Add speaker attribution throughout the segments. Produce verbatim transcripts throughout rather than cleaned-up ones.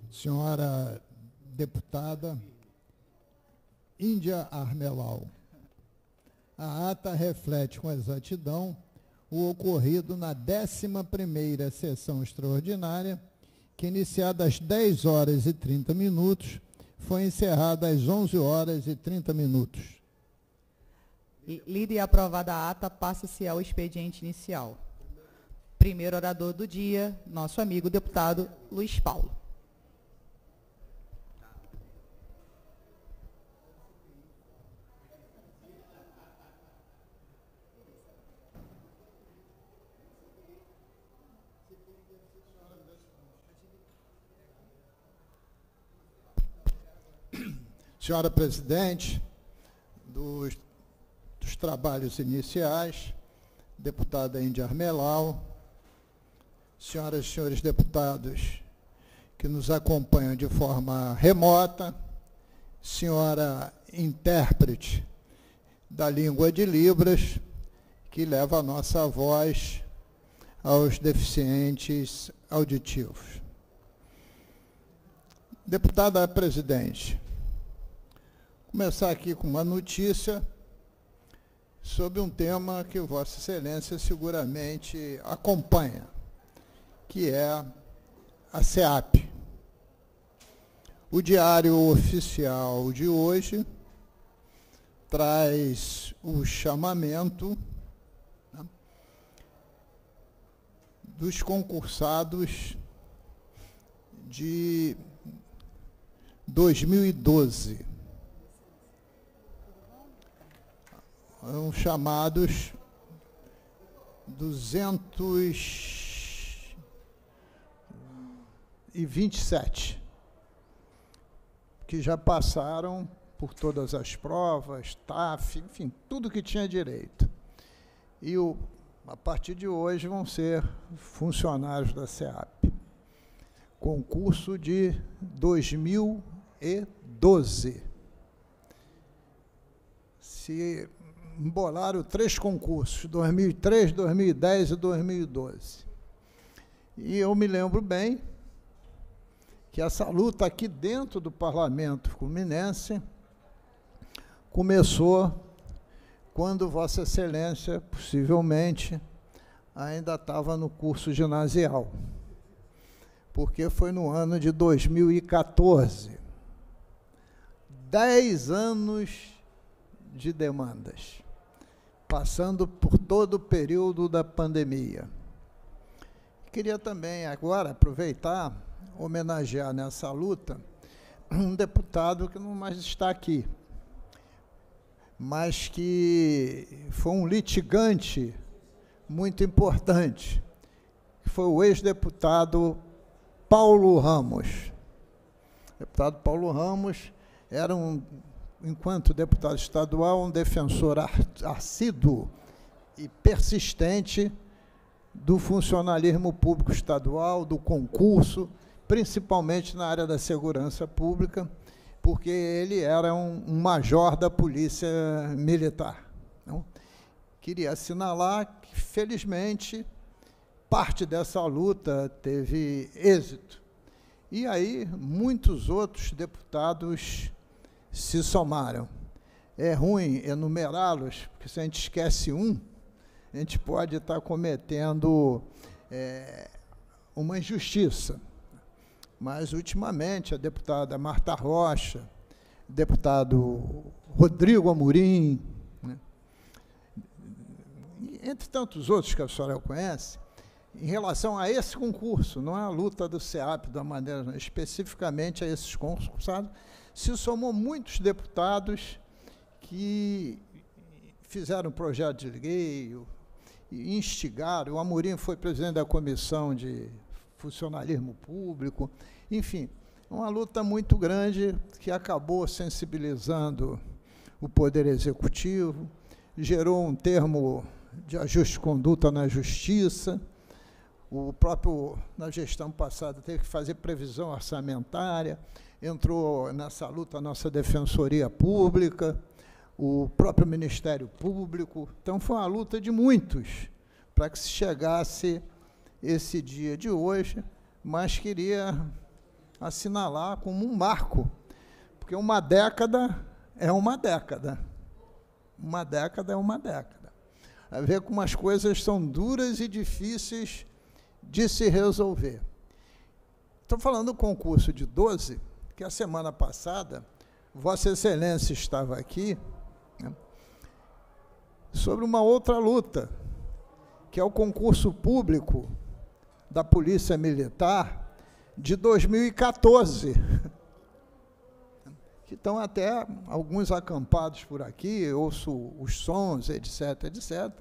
Speaker 1: Senhora deputada Índia Armelau, a ata reflete com exatidão o ocorrido na décima primeira sessão extraordinária, que, iniciada às dez horas e trinta minutos, foi encerrada às onze horas e trinta minutos.
Speaker 2: Lida e aprovada a ata, passa-se ao expediente inicial. Primeiro orador do dia, nosso amigo deputado Luiz Paulo.
Speaker 1: Senhora presidente, dos, dos trabalhos iniciais, deputada Índia Armelau, senhoras e senhores deputados que nos acompanham de forma remota, senhora intérprete da língua de Libras, que leva a nossa voz aos deficientes auditivos. Deputada presidente, começar aqui com uma notícia sobre um tema que Vossa Excelência seguramente acompanha, que é a SEAP. O Diário Oficial de hoje traz o chamamento, né, dos concursados de dois mil e doze. São chamados duzentos e vinte e sete, que já passaram por todas as provas, T A F, enfim, tudo que tinha direito. E, o, a partir de hoje, vão ser funcionários da SEAP. Concurso de dois mil e doze. Se embolaram três concursos, dois mil e três, dois mil e dez e dois mil e doze. E eu me lembro bem que essa luta aqui dentro do Parlamento Fluminense começou quando Vossa Excelência, possivelmente, ainda estava no curso ginasial, porque foi no ano de dois mil e quatorze. Dez anos de demandas, passando por todo o período da pandemia. Queria também agora aproveitar, homenagear nessa luta um deputado que não mais está aqui, mas que foi um litigante muito importante, que foi o ex-deputado Paulo Ramos. O deputado Paulo Ramos era um, enquanto deputado estadual, um defensor assíduo e persistente do funcionalismo público estadual, do concurso, principalmente na área da segurança pública, porque ele era um, um major da Polícia Militar. Então, queria assinalar que, felizmente, parte dessa luta teve êxito. E aí, muitos outros deputados se somaram. É ruim enumerá-los, porque se a gente esquece um, a gente pode estar cometendo é, uma injustiça. Mas, ultimamente, a deputada Marta Rocha, deputado Rodrigo Amorim, né, entre tantos outros que a senhora conhece, em relação a esse concurso, não é a luta do SEAP, da maneira, especificamente a esses concursados, se somou muitos deputados que fizeram projeto de lei, instigaram. O Amorim foi presidente da Comissão de Funcionalismo Público. Enfim, uma luta muito grande que acabou sensibilizando o Poder Executivo, gerou um termo de ajuste de conduta na Justiça. O próprio, na gestão passada, teve que fazer previsão orçamentária, entrou nessa luta a nossa Defensoria Pública, o próprio Ministério Público. Então, foi uma luta de muitos para que se chegasse esse dia de hoje, mas queria assinalar como um marco, porque uma década é uma década. Uma década é uma década. A ver como as coisas são duras e difíceis de se resolver. Estou falando do concurso de doze, que a semana passada, Vossa Excelência estava aqui, né, sobre uma outra luta, que é o concurso público da Polícia Militar de dois mil e quatorze, que estão até alguns acampados por aqui, ouço os sons, etc, etcétera,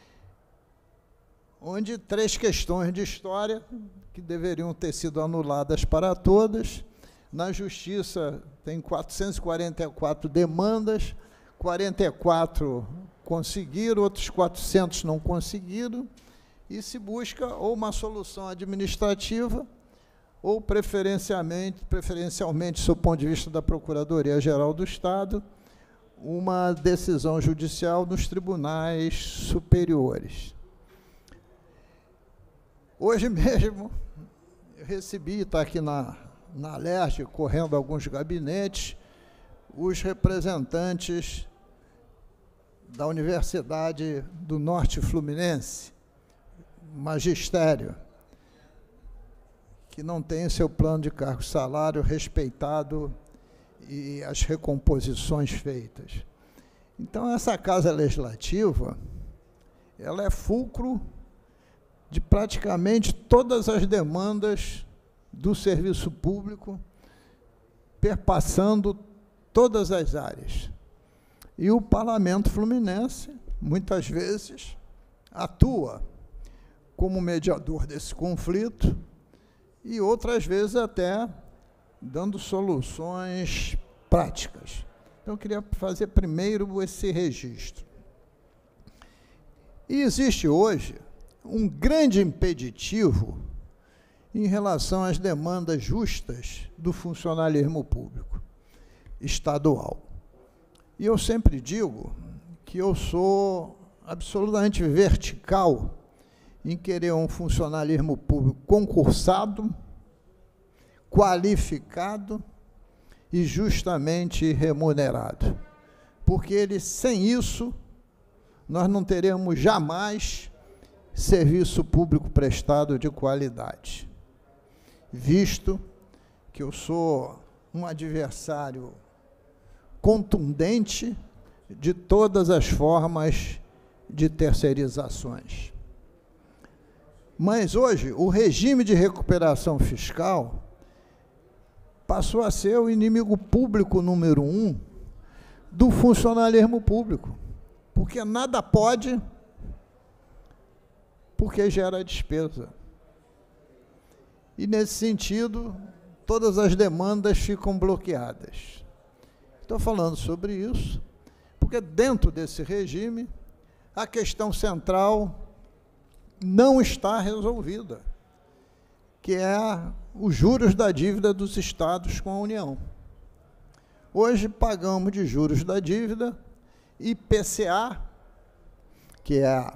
Speaker 1: onde três questões de história que deveriam ter sido anuladas para todas. Na Justiça tem quatrocentas e quarenta e quatro demandas, quarenta e quatro conseguiram, outros quatrocentos não conseguiram, e se busca ou uma solução administrativa ou preferencialmente, preferencialmente, sob o ponto de vista da Procuradoria-Geral do Estado, uma decisão judicial nos tribunais superiores. Hoje mesmo, eu recebi, está aqui na, na Alerj, correndo alguns gabinetes, os representantes da Universidade do Norte Fluminense, magistério, que não tem seu plano de cargo e salário respeitado e as recomposições feitas. Então, essa Casa Legislativa, ela é fulcro de praticamente todas as demandas do serviço público, perpassando todas as áreas. E o Parlamento Fluminense, muitas vezes, atua como mediador desse conflito e outras vezes até dando soluções práticas. Então, eu queria fazer primeiro esse registro. E existe hoje um grande impeditivo em relação às demandas justas do funcionalismo público estadual. E eu sempre digo que eu sou absolutamente vertical em querer um funcionalismo público concursado, qualificado e justamente remunerado. Porque ele, sem isso, nós não teremos jamais serviço público prestado de qualidade. Visto que eu sou um adversário contundente de todas as formas de terceirizações. Mas hoje, o regime de recuperação fiscal passou a ser o inimigo público número um do funcionalismo público, porque nada pode, porque gera despesa. E, nesse sentido, todas as demandas ficam bloqueadas. Estou falando sobre isso, porque dentro desse regime, a questão central não está resolvida, que é os juros da dívida dos estados com a União. Hoje pagamos de juros da dívida I P C A, que é a,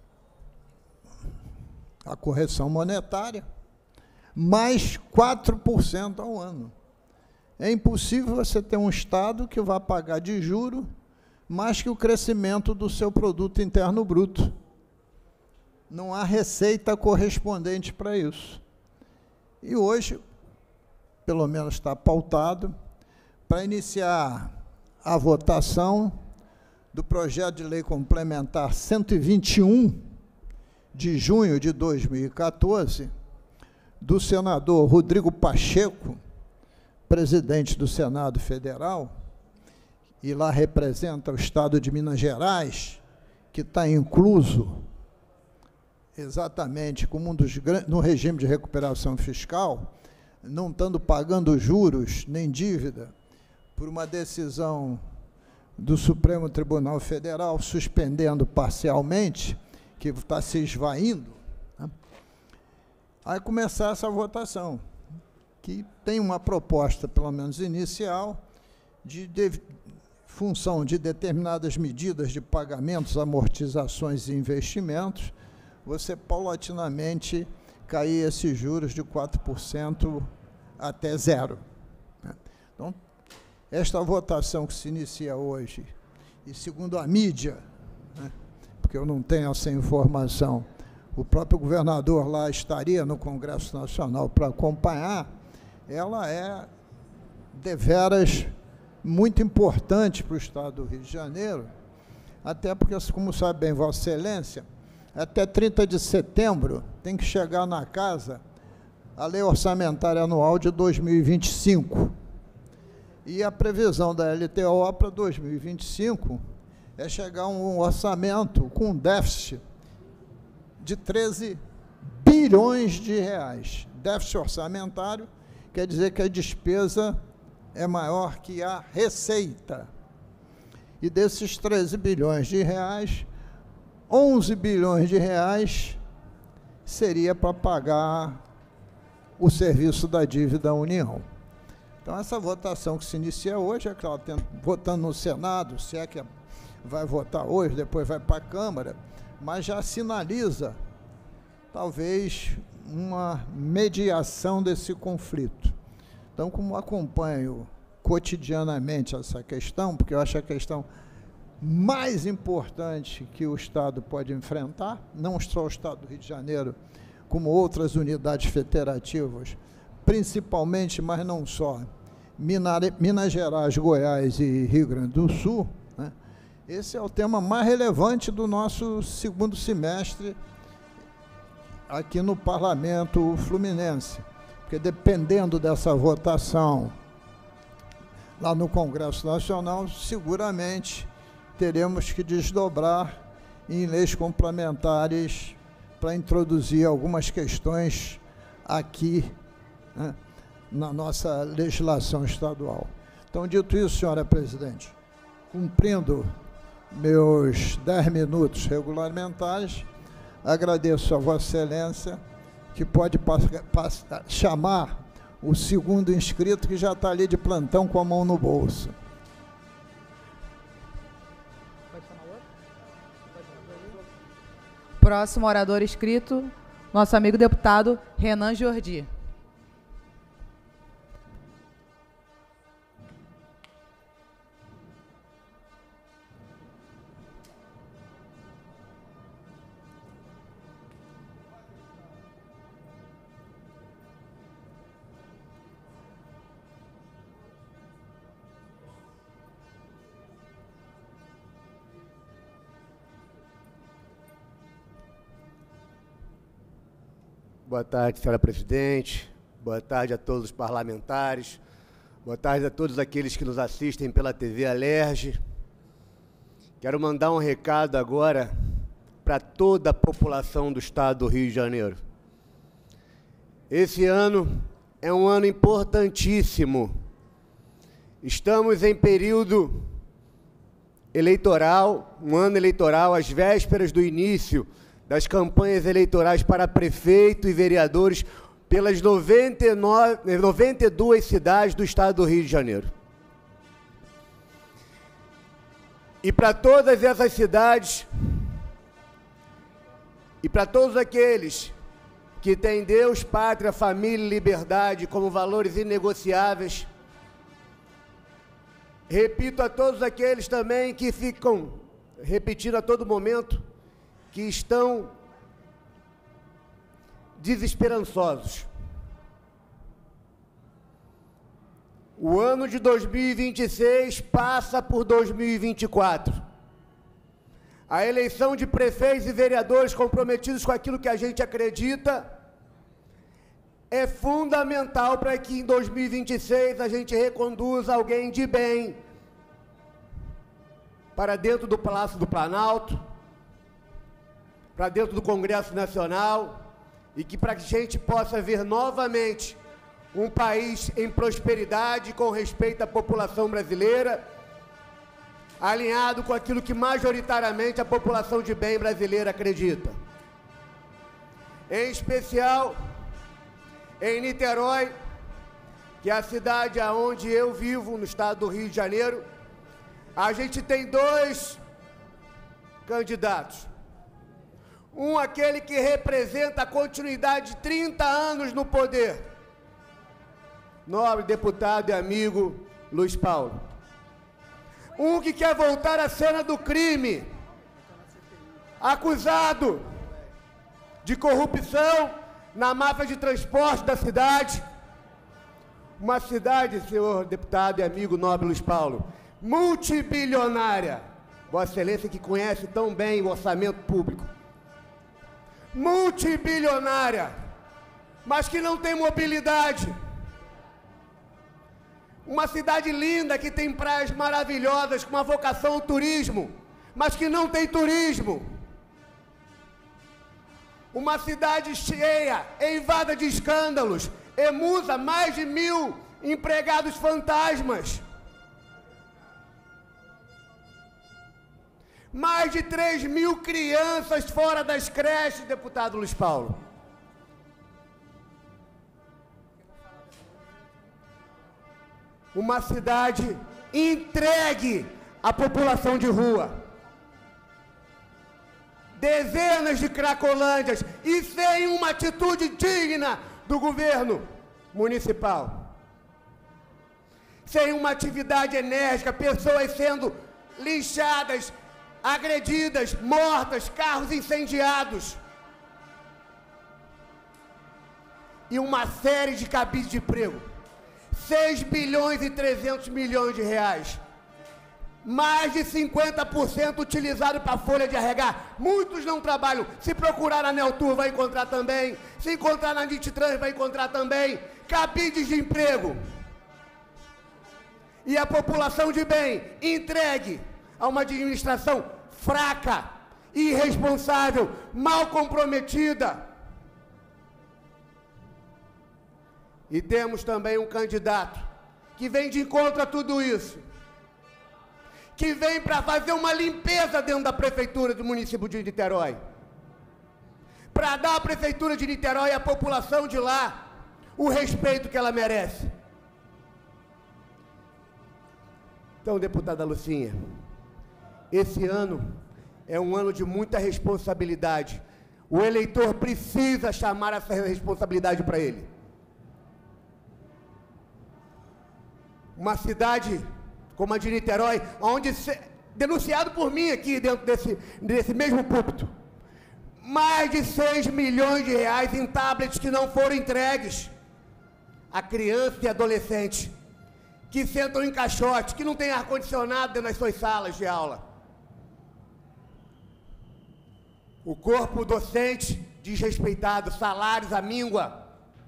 Speaker 1: a correção monetária, mais quatro por cento ao ano. É impossível você ter um estado que vá pagar de juro mais que o crescimento do seu produto interno bruto. Não há receita correspondente para isso. E hoje, pelo menos está pautado, para iniciar a votação do projeto de lei complementar cento e vinte e um, de junho de dois mil e quatorze, do senador Rodrigo Pacheco, presidente do Senado Federal, e lá representa o Estado de Minas Gerais, que está incluso exatamente como um dos grandes, no regime de recuperação fiscal, não estando pagando juros nem dívida, por uma decisão do Supremo Tribunal Federal, suspendendo parcialmente, que está se esvaindo, né? Aí começar essa votação, que tem uma proposta, pelo menos inicial, de, de função de determinadas medidas de pagamentos, amortizações e investimentos, você paulatinamente cair esses juros de quatro por cento até zero. Então, esta votação que se inicia hoje, e segundo a mídia, né, porque eu não tenho essa informação, o próprio governador lá estaria no Congresso Nacional para acompanhar, ela é deveras muito importante para o Estado do Rio de Janeiro, até porque, como sabe bem Vossa Excelência, até trinta de setembro tem que chegar na casa a Lei Orçamentária Anual de dois mil e vinte e cinco. E a previsão da L T O para dois mil e vinte e cinco é chegar a um orçamento com um déficit de treze bilhões de reais. Déficit orçamentário quer dizer que a despesa é maior que a receita. E desses treze bilhões de reais, onze bilhões de reais seria para pagar o serviço da dívida à União. Então, essa votação que se inicia hoje, é claro, tem, votando no Senado, se é que vai votar hoje, depois vai para a Câmara, mas já sinaliza, talvez, uma mediação desse conflito. Então, como acompanho cotidianamente essa questão, porque eu acho a questão mais importante que o Estado pode enfrentar, não só o Estado do Rio de Janeiro, como outras unidades federativas, principalmente, mas não só, Minas Gerais, Goiás e Rio Grande do Sul, né? Esse é o tema mais relevante do nosso segundo semestre aqui no Parlamento Fluminense, porque dependendo dessa votação lá no Congresso Nacional, seguramente teremos que desdobrar em leis complementares para introduzir algumas questões aqui, né, na nossa legislação estadual. Então, dito isso, senhora presidente, cumprindo meus dez minutos regulamentares, agradeço a Vossa Excelência, que pode passar, chamar o segundo inscrito, que já está ali de plantão com a mão no bolso.
Speaker 2: Próximo orador inscrito, nosso amigo deputado Renan Jordi.
Speaker 3: Boa tarde, senhora presidente. Boa tarde a todos os parlamentares. Boa tarde a todos aqueles que nos assistem pela T V Alerj. Quero mandar um recado agora para toda a população do Estado do Rio de Janeiro. Esse ano é um ano importantíssimo. Estamos em período eleitoral, um ano eleitoral, às vésperas do início das campanhas eleitorais para prefeito e vereadores pelas noventa e nove, noventa e duas cidades do Estado do Rio de Janeiro. E para todas essas cidades, e para todos aqueles que têm Deus, pátria, família e liberdade como valores inegociáveis, repito a todos aqueles também que ficam repetindo a todo momento, que estão desesperançosos. O ano de dois mil e vinte e seis passa por dois mil e vinte e quatro. A eleição de prefeitos e vereadores comprometidos com aquilo que a gente acredita é fundamental para que em dois mil e vinte e seis a gente reconduza alguém de bem para dentro do Palácio do Planalto, para dentro do Congresso Nacional, e que para que a gente possa ver novamente um país em prosperidade, com respeito à população brasileira, alinhado com aquilo que majoritariamente a população de bem brasileira acredita. Em especial, em Niterói, que é a cidade onde eu vivo, no estado do Rio de Janeiro, a gente tem dois candidatos. Um, aquele que representa a continuidade de trinta anos no poder, nobre deputado e amigo Luiz Paulo. Um que quer voltar à cena do crime, acusado de corrupção na máfia de transporte da cidade. Uma cidade, senhor deputado e amigo nobre Luiz Paulo, multibilionária. Vossa Excelência que conhece tão bem o orçamento público. Multibilionária, mas que não tem mobilidade. Uma cidade linda que tem praias maravilhosas, com uma vocação ao turismo, mas que não tem turismo. Uma cidade cheia, eivada de escândalos, emusa mais de mil empregados fantasmas. Mais de três mil crianças fora das creches, deputado Luiz Paulo. Uma cidade entregue à população de rua. Dezenas de cracolândias e sem uma atitude digna do governo municipal. Sem uma atividade enérgica, pessoas sendo linchadas, agredidas, mortas, carros incendiados. E uma série de cabides de emprego. seis bilhões e trezentos milhões de reais. Mais de cinquenta por cento utilizado para a folha de arregar. Muitos não trabalham. Se procurar na Neltur vai encontrar também. Se encontrar na Nititrans vai encontrar também. Cabides de emprego. E a população de bem entregue a uma administração fraca, irresponsável, mal comprometida. E temos também um candidato que vem de encontro a tudo isso, que vem para fazer uma limpeza dentro da prefeitura do município de Niterói, para dar à prefeitura de Niterói e à população de lá o respeito que ela merece. Então, deputada Lucinha, esse ano é um ano de muita responsabilidade. O eleitor precisa chamar essa responsabilidade para ele. Uma cidade como a de Niterói, onde, denunciado por mim aqui dentro desse, desse mesmo púlpito, mais de seis milhões de reais em tablets que não foram entregues a crianças e adolescentes que sentam em caixote, que não tem ar-condicionado dentro das suas salas de aula. O corpo docente desrespeitado, salários à míngua.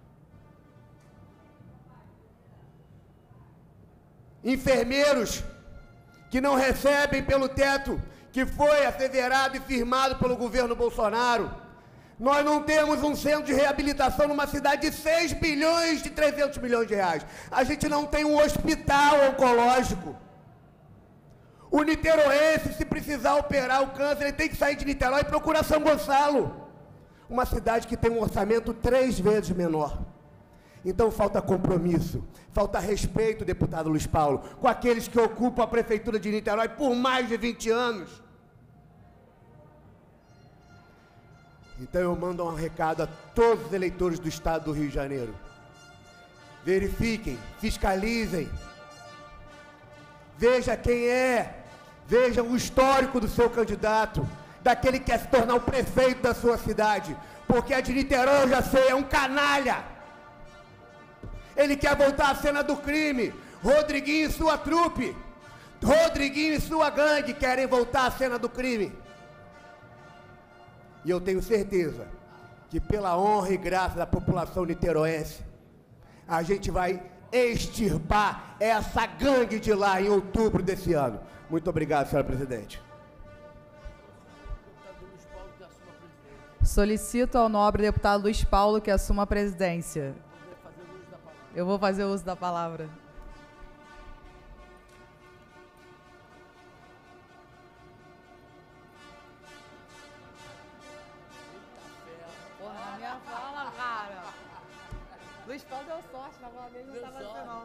Speaker 3: Enfermeiros que não recebem pelo teto que foi asseverado e firmado pelo governo Bolsonaro. Nós não temos um centro de reabilitação numa cidade de seis bilhões e trezentos milhões de reais. A gente não tem um hospital oncológico. O niteroense, se precisar operar o câncer, ele tem que sair de Niterói e procurar São Gonçalo. Uma cidade que tem um orçamento três vezes menor. Então falta compromisso, falta respeito, deputado Luiz Paulo, com aqueles que ocupam a prefeitura de Niterói por mais de vinte anos. Então eu mando um recado a todos os eleitores do estado do Rio de Janeiro. Verifiquem, fiscalizem, veja quem é, veja o histórico do seu candidato, daquele que quer se tornar o prefeito da sua cidade, porque a de Niterói, eu já sei, é um canalha. Ele quer voltar à cena do crime. Rodriguinho e sua trupe, Rodriguinho e sua gangue querem voltar à cena do crime. E eu tenho certeza que pela honra e graça da população niteroense, a gente vai extirpar essa gangue de lá em outubro desse ano. Muito obrigado, senhora presidente.
Speaker 2: Solicito ao nobre deputado Luiz Paulo que assuma a presidência. Eu vou fazer uso da palavra. Porra, na minha fala, cara. Luiz Paulo deu sorte, na fala dele não estava assim, não.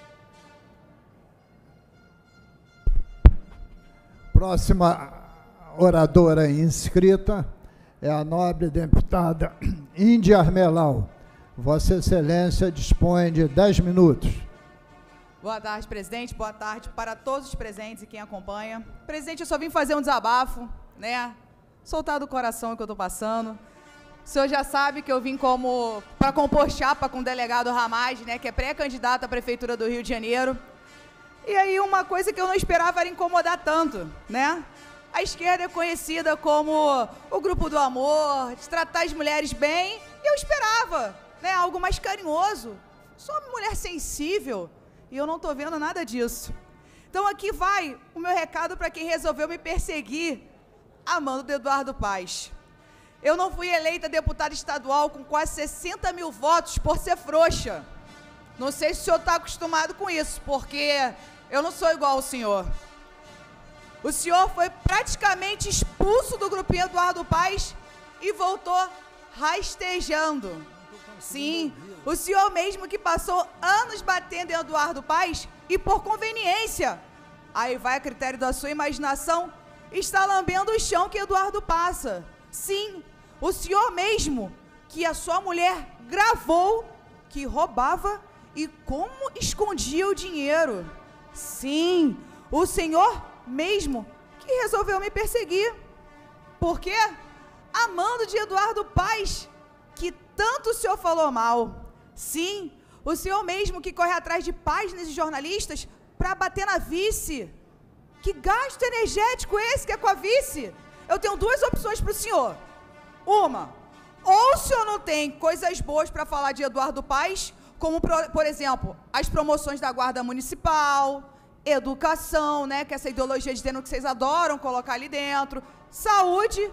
Speaker 1: Próxima oradora inscrita é a nobre deputada Índia Armelau. Vossa Excelência dispõe de dez minutos.
Speaker 2: Boa tarde, presidente. Boa tarde para todos os presentes e quem acompanha. Presidente, eu só vim fazer um desabafo, né? Soltar do coração o que eu estou passando. O senhor já sabe que eu vim como para compor chapa com o delegado Ramaz, né, que é pré-candidato à Prefeitura do Rio de Janeiro. E aí uma coisa que eu não esperava era incomodar tanto, né? A esquerda é conhecida como o grupo do amor, de tratar as mulheres bem, e eu esperava, né, algo mais carinhoso. Sou uma mulher sensível e eu não estou vendo nada disso. Então aqui vai o meu recado para quem resolveu me perseguir, amando do Eduardo Paes. Eu não fui eleita deputada estadual com quase sessenta mil votos por ser frouxa. Não sei se o senhor está acostumado com isso, porque eu não sou igual ao senhor. O senhor foi praticamente expulso do grupinho Eduardo Paes e voltou rastejando. Sim, o senhor mesmo que passou anos batendo em Eduardo Paes e por conveniência, aí vai a critério da sua imaginação, está lambendo o chão que Eduardo passa. Sim, o senhor mesmo, que a sua mulher gravou, que roubava e como escondia o dinheiro. Sim, o senhor mesmo que resolveu me perseguir. Por quê? Amando de Eduardo Paes, que tanto o senhor falou mal. Sim, o senhor mesmo que corre atrás de páginas e jornalistas para bater na vice. Que gasto energético esse que é com a vice? Eu tenho duas opções para o senhor. Uma, ou o senhor não tem coisas boas para falar de Eduardo Paes, como, por exemplo, as promoções da Guarda Municipal, educação, né, que essa ideologia dizendo que vocês adoram colocar ali dentro, saúde,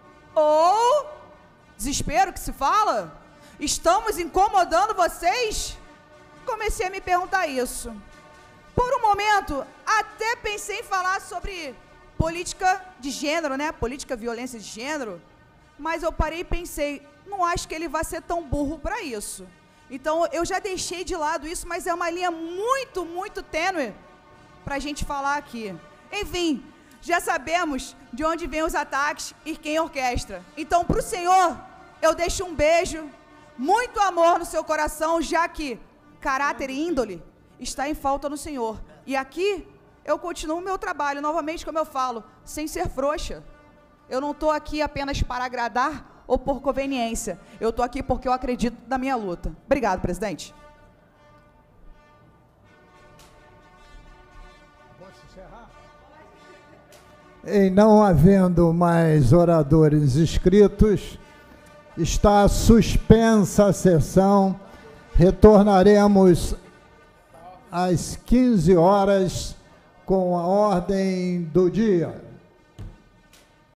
Speaker 2: ou desespero que se fala, estamos incomodando vocês? Comecei a me perguntar isso. Por um momento, até pensei em falar sobre política de gênero, né, política violência de gênero, mas eu parei e pensei, não acho que ele vai ser tão burro para isso. Então, eu já deixei de lado isso, mas é uma linha muito, muito tênue para a gente falar aqui. Enfim, já sabemos de onde vêm os ataques e quem orquestra. Então, para o senhor, eu deixo um beijo, muito amor no seu coração, já que caráter e índole está em falta no senhor. E aqui, eu continuo o meu trabalho, novamente, como eu falo, sem ser frouxa. Eu não estou aqui apenas para agradar ou por conveniência. Eu estou aqui porque eu acredito na minha luta. Obrigado, presidente.
Speaker 1: Em não havendo mais oradores inscritos, está suspensa a sessão. Retornaremos às quinze horas com a ordem do dia.